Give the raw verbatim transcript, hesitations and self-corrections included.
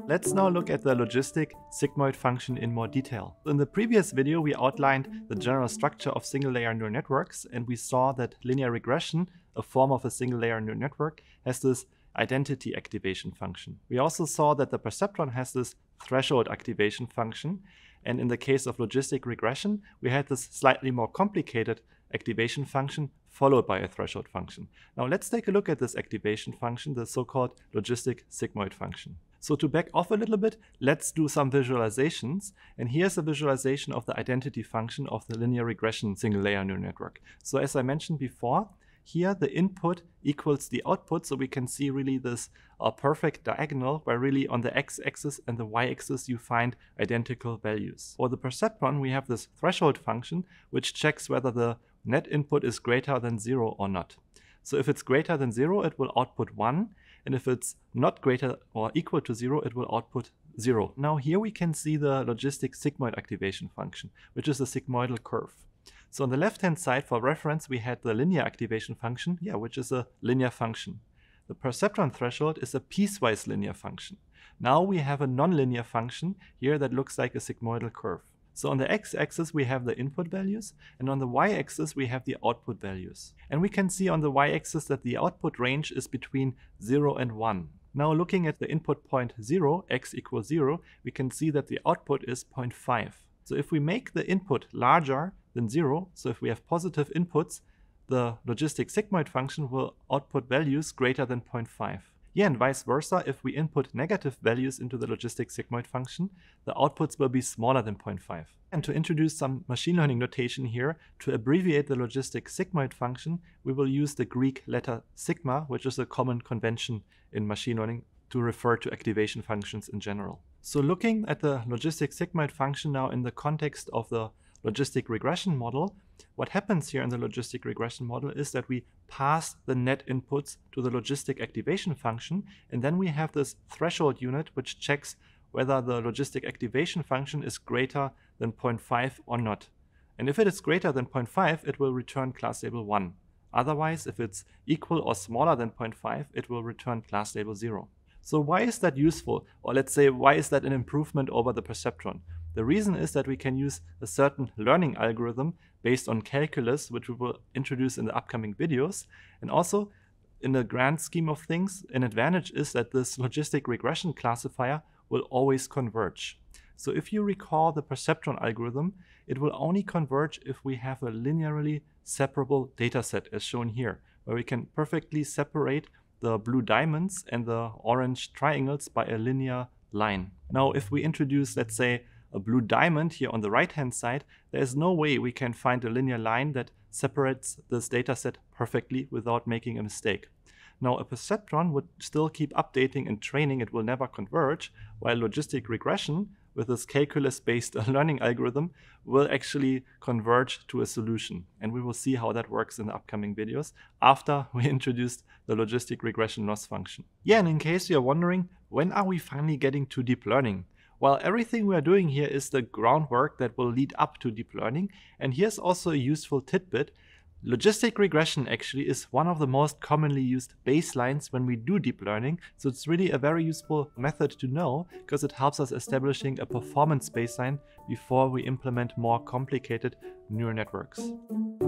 Let's now look at the logistic sigmoid function in more detail. In the previous video, we outlined the general structure of single-layer neural networks, and we saw that linear regression, a form of a single-layer neural network, has this identity activation function. We also saw that the perceptron has this threshold activation function, and in the case of logistic regression, we had this slightly more complicated activation function followed by a threshold function. Now let's take a look at this activation function, the so-called logistic sigmoid function. So to back off a little bit, let's do some visualizations. And here's a visualization of the identity function of the linear regression single-layer neural network. So as I mentioned before, here the input equals the output, so we can see really this uh, perfect diagonal where really on the x-axis and the y-axis you find identical values. For the perceptron, we have this threshold function which checks whether the net input is greater than zero or not. So if it's greater than zero, it will output one, and if it's not greater or equal to zero, it will output zero. Now here we can see the logistic sigmoid activation function, which is a sigmoidal curve. So on the left-hand side, for reference, we had the linear activation function, yeah, which is a linear function. The perceptron threshold is a piecewise linear function. Now we have a nonlinear function here that looks like a sigmoidal curve. So on the x-axis we have the input values, and on the y-axis we have the output values. And we can see on the y-axis that the output range is between zero and one. Now looking at the input point zero, x equals zero, we can see that the output is zero point five. So if we make the input larger than zero, so if we have positive inputs, the logistic sigmoid function will output values greater than zero point five. Yeah, and vice versa, if we input negative values into the logistic sigmoid function, the outputs will be smaller than zero point five. And to introduce some machine learning notation here, to abbreviate the logistic sigmoid function, we will use the Greek letter sigma, which is a common convention in machine learning to refer to activation functions in general. So looking at the logistic sigmoid function now in the context of the logistic regression model, what happens here in the logistic regression model is that we pass the net inputs to the logistic activation function, and then we have this threshold unit which checks whether the logistic activation function is greater than zero point five or not. And if it is greater than zero point five, it will return class label one. Otherwise, if it's equal or smaller than zero point five, it will return class label zero. So why is that useful? Or let's say, why is that an improvement over the perceptron? The reason is that we can use a certain learning algorithm based on calculus, which we will introduce in the upcoming videos. And also, in the grand scheme of things, an advantage is that this logistic regression classifier will always converge. So if you recall the perceptron algorithm, it will only converge if we have a linearly separable dataset, as shown here, where we can perfectly separate the blue diamonds and the orange triangles by a linear line. Now, if we introduce, let's say, a blue diamond here on the right-hand side, there is no way we can find a linear line that separates this dataset perfectly without making a mistake. Now, a perceptron would still keep updating and training, it will never converge, while logistic regression, with this calculus-based learning algorithm, will actually converge to a solution. And we will see how that works in the upcoming videos after we introduced the logistic regression loss function. Yeah, and in case you're wondering, when are we finally getting to deep learning? Well, everything we are doing here is the groundwork that will lead up to deep learning. And here's also a useful tidbit. Logistic regression actually is one of the most commonly used baselines when we do deep learning. So it's really a very useful method to know because it helps us establishing a performance baseline before we implement more complicated neural networks.